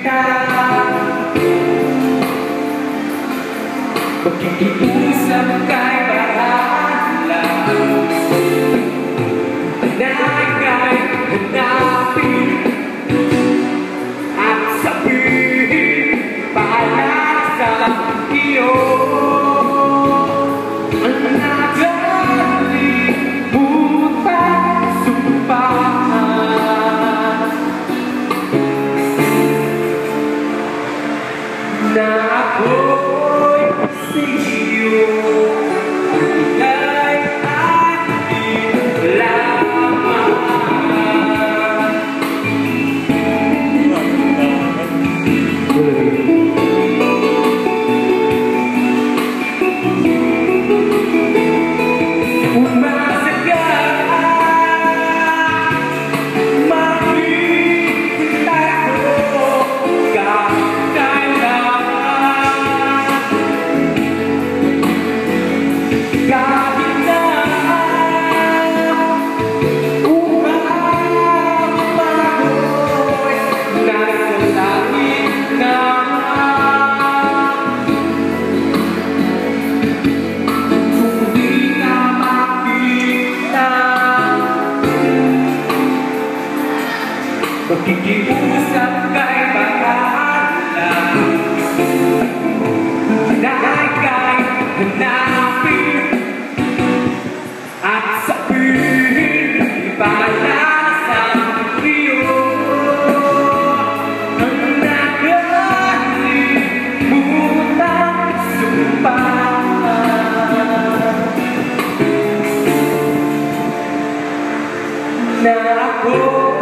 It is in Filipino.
begitu sampai bahagia, nagai menapi asapi palasa iyo menajari buta sumpah na ako'y siyo ay ating lamang. Umasa ka, makikita ko kahit kailan, kahit na umapagoy nasa langit na. Kung di ka makita, pakikiusap kay bahala, dahil kay hanapin at sabihin ipalasang iyo ang nakalimutang sumpah na ako